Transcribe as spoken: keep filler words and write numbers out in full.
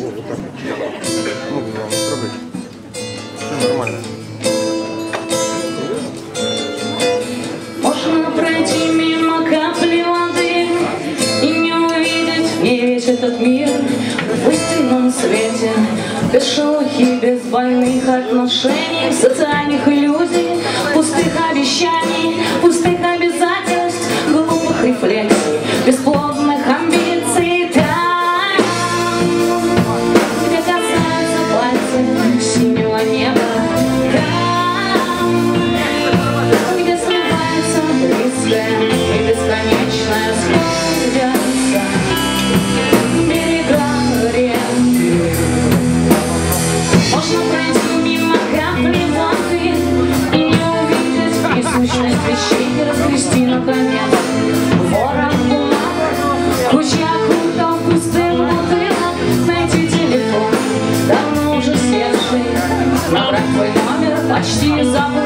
вот так вот. Ногу главное трогать. Все нормально. Можно пройти мимо капли воды и не увидеть весь этот мир в истинном свете, без шелухи, без больных отношений, социальных иллюзий, пустых обещаний, пустых обязательств, глупых рефлексий, бесплодных амбиций. Там, где касается пальцев синего неба, там, где сливается близкое и бесконечное, сходятся берега рек. Можно пройти мимо капли воды и не увидеть и сущность вещей, и разгрести наконец ворох бумаг, куча окутов пустых бутылок, найти телефон, давно уже севший, набрать твой номер, почти забыл.